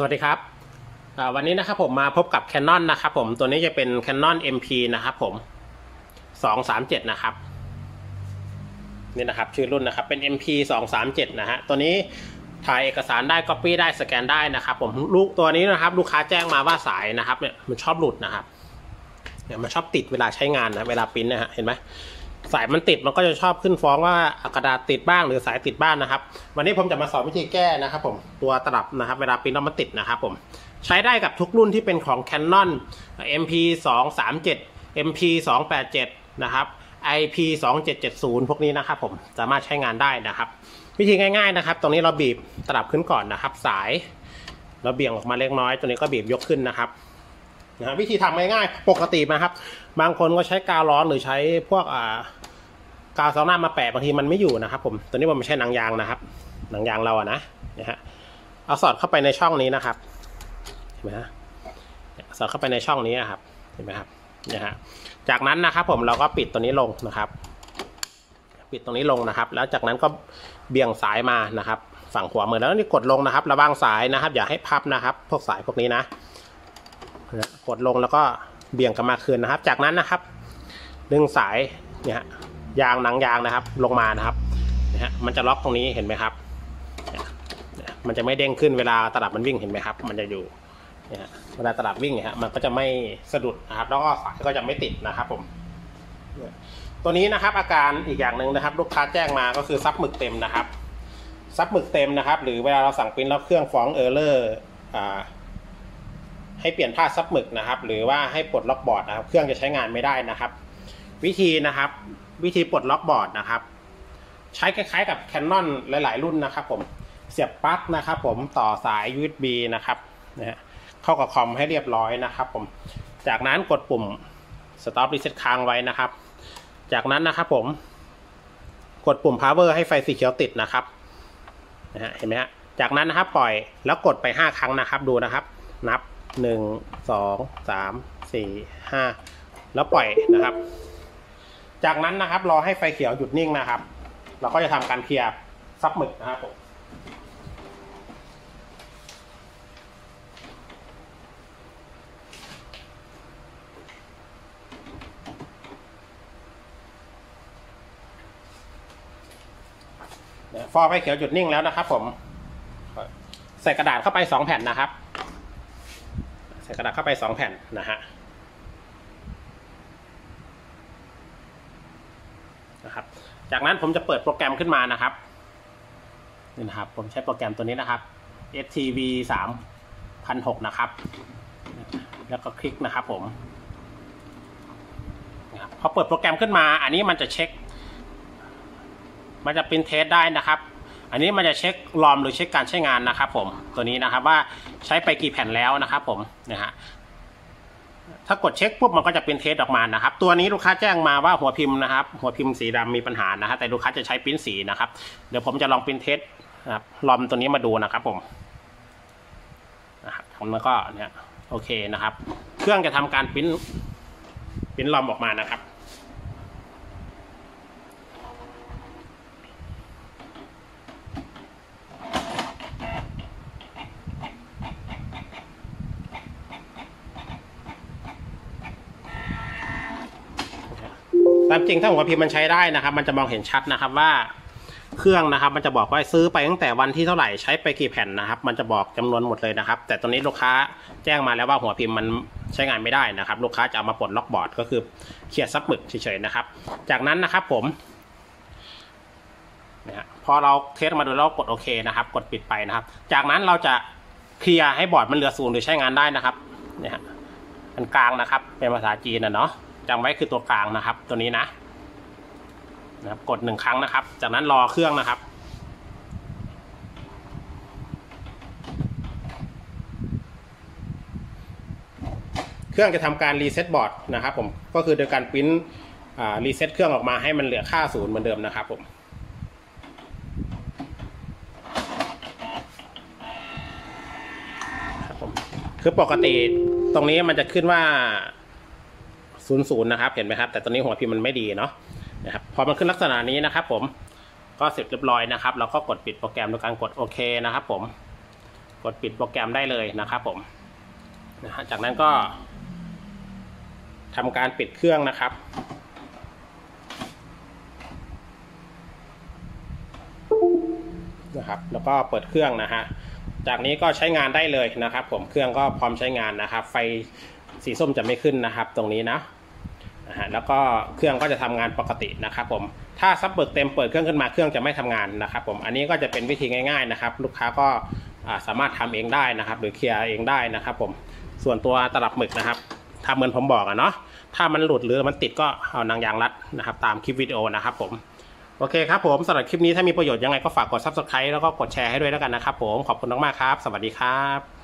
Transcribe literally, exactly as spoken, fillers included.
วัสดีครับวันนี้นะครับผมมาพบกับ Canon นะครับผมตัวนี้จะเป็น Canon เอ็ม พี นะครับผมสองสามเจ็ดนะครับนี่นะครับชื่อรุ่นนะครับเป็น เอ็ม พี สองสามเจ็ดนะฮะตัวนี้ถ่ายเอกสารได้ Copy ได้สแกนได้นะครับผมลูกตัวนี้นะครับลูกค้าแจ้งมาว่าสายนะครับเนี่ยมันชอบหลุดนะครับเนี่ยมันชอบติดเวลาใช้งานนะเวลาปริ้นนะฮะเห็นไหมสายมันติดมันก็จะชอบขึ้นฟ้องว่ากระดาษติดบ้างหรือสายติดบ้างนะครับวันนี้ผมจะมาสอนวิธีแก้นะครับผมตัวตลับนะครับเวลาปริ้นแล้วมันติดนะครับผมใช้ได้กับทุกรุ่นที่เป็นของ Canon เอ็ม พี สองสามเจ็ด เอ็ม พี สองแปดเจ็ด นะครับ ไอ พี สองเจ็ดเจ็ดศูนย์ พวกนี้นะครับผมสามารถใช้งานได้นะครับวิธีง่ายๆนะครับตรงนี้เราบีบตลับขึ้นก่อนนะครับสายเราเบี่ยงออกมาเล็กน้อยตัวนี้ก็บีบยกขึ้นนะครับนะวิธีทำง่ายๆปกตินะครับบางคนก็ใช้กาวร้อนหรือใช้พวกอ่ากาวซาวน่ามาแปะบางทีมันไม่อยู่นะครับผมตัวนี้มันไม่ใช่หนังยางนะครับหนังยางเราอะนะนะฮะเอาสอดเข้าไปในช่องนี้นะครับเห็นไหมฮะสอดเข้าไปในช่องนี้ครับเห็นไหมครับนะฮะจากนั้นนะครับผมเราก็ปิดตัวนี้ลงนะครับปิดตรงนี้ลงนะครับแล้วจากนั้นก็เบี่ยงสายมานะครับฝั่งขวามือแล้วนี่กดลงนะครับระวังสายนะครับอย่าให้พับนะครับพวกสายพวกนี้นะกดลงแล้วก็เบี่ยงกลับมาคืนนะครับจากนั้นนะครับดึงสายเนี่ยยางหนังยางนะครับลงมานะครับนะฮะมันจะล็อกตรงนี้เห็นไหมครับมันจะไม่เด้งขึ้นเวลาตลับมันวิ่งเห็นไหมครับมันจะอยู่เนี่ยเวลาตลับวิ่งเนี่ยมันก็จะไม่สะดุดนะครับแล้วก็สายก็จะไม่ติดนะครับผมตัวนี้นะครับอาการอีกอย่างหนึ่งนะครับลูกค้าแจ้งมาก็คือซับหมึกเต็มนะครับซับหมึกเต็มนะครับหรือเวลาเราสั่งปริ้นแล้วเครื่องฟ้องเออร์เลอร์ให้เปลี่ยนผ้าซับหมึกนะครับหรือว่าให้ปลดล็อกบอร์ดนะครับเครื่องจะใช้งานไม่ได้นะครับวิธีนะครับวิธีปลดล็อกบอร์ดนะครับใช้คล้ายๆกับ Canon หลายๆรุ่นนะครับผมเสียบปลั๊กนะครับผมต่อสาย ยู เอส บี นะครับนะฮะเข้ากับคอมให้เรียบร้อยนะครับผมจากนั้นกดปุ่ม Stop Reset ค้างไว้นะครับจากนั้นนะครับผมกดปุ่ม Power ให้ไฟสีเขียวติดนะครับนะฮะเห็นไหมฮะจากนั้นนะครับปล่อยแล้วกดไปห้าครั้งนะครับดูนะครับนับหนึ่ง สอง สาม สี่ ห้าแล้วปล่อยนะครับจากนั้นนะครับรอให้ไฟเขียวหยุดนิ่งนะครับเราก็จะทำการเคลียร์ซับหมึกนะครับผมฟอร์ไฟเขียวหยุดนิ่งแล้วนะครับผมใส่กระดาษเข้าไปสองแผ่นนะครับใส่กระดาษเข้าไปสองแผ่นนะฮะนะครับจากนั้นผมจะเปิดโปรแกรมขึ้นมานะครับนี่นะครับผมใช้โปรแกรมตัวนี้นะครับ เอส ที วี สามพันหกร้อย นะครับแล้วก็คลิกนะครับผมพอเปิดโปรแกรมขึ้นมาอันนี้มันจะเช็คมันจะเป็นเทสได้นะครับอันนี้มันจะเช็คลอมหรือเช็คการใช้งานนะครับผมตัวนี้นะครับว่าใช้ไปกี่แผ่นแล้วนะครับผมนะฮะถ้ากดเช็คปุ๊บมันก็จะเป็นเทสออกมานะครับตัวนี้ลูกค้าแจ้งมาว่าหัวพิมพ์นะครับหัวพิมพ์สีดำมีปัญหานะฮะแต่ลูกค้าจะใช้ปริ้นสีนะครับเดี๋ยวผมจะลองปริ้นเทสนะครับลอมตัวนี้มาดูนะครับผมนะครับมันก็เนี่ยโอเคนะครับเครื่องจะทำการปริ้นปริ้นลอมออกมานะครับตามจริงถ้าหัวพิมพ์มันใช้ได้นะครับมันจะมองเห็นชัดนะครับว่าเครื่องนะครับมันจะบอกว่าซื้อไปตั้งแต่วันที่เท่าไหร่ใช้ไปกี่แผ่นนะครับมันจะบอกจำนวนหมดเลยนะครับแต่ตอนนี้ลูกค้าแจ้งมาแล้วว่าหัวพิมพ์มันใช้งานไม่ได้นะครับลูกค้าจะเอามาปลดล็อกบอร์ดก็คือเคลียร์ซับหมึกเฉยๆนะครับจากนั้นนะครับผมนะฮะพอเราเทสมาดูแล้วกดโอเคนะครับกดปิดไปนะครับจากนั้นเราจะเคลียร์ให้บอร์ดมันเหลือศูนย์หรือใช้งานได้นะครับเนี่ยอันกลางนะครับเป็นภาษาจีนนะเนาะจำไว้คือตัวกลางนะครับตัวนี้นะนะครับกดหนึ่งครั้งนะครับจากนั้นรอเครื่องนะครับเครื่องจะทำการรีเซ็ตบอร์ดนะครับผมก็คือโดยการปริ้นรีเซ็ตเครื่องออกมาให้มันเหลือค่าศูนย์เหมือนเดิมนะครับผมครับผมคือปกติตรงนี้มันจะขึ้นว่าศูนย์ศูนย์นะครับเห็นไหมครับแต่ตอนนี้หัวพิมพ์มันไม่ดีเนาะนะครับพอมันขึ้นลักษณะนี้นะครับผมก็เสร็จเรียบร้อยนะครับเราก็กดปิดโปรแกรมโดยการกดโอเคนะครับผมกดปิดโปรแกรมได้เลยนะครับผมนะฮะจากนั้นก็ทำการปิดเครื่องนะครับนะครับแล้วก็เปิดเครื่องนะฮะจากนี้ก็ใช้งานได้เลยนะครับผมเครื่องก็พร้อมใช้งานนะครับไฟสีส้มจะไม่ขึ้นนะครับตรงนี้นะนะฮะแล้วก็เครื่องก็จะทำงานปกตินะครับผมถ้าซับเบิกเต็มเปิดเครื่องขึ้นมาเครื่องจะไม่ทำงานนะครับผมอันนี้ก็จะเป็นวิธีง่ายๆนะครับลูกค้าก็สามารถทำเองได้นะครับหรือเคลียร์เองได้นะครับผมส่วนตัวตลับหมึกนะครับทำเหมือนผมบอกอะเนาะถ้ามันหลุดหรือมันติดก็เอานางยางรัดนะครับตามคลิปวิดีโอนะครับผมโอเคครับผมสำหรับคลิปนี้ถ้ามีประโยชน์ยังไงก็ฝากกด ซับสไครบ์ แล้วก็กดแชร์ให้ด้วยแล้วกันนะครับผมขอบคุณมากๆครับสวัสดีครับ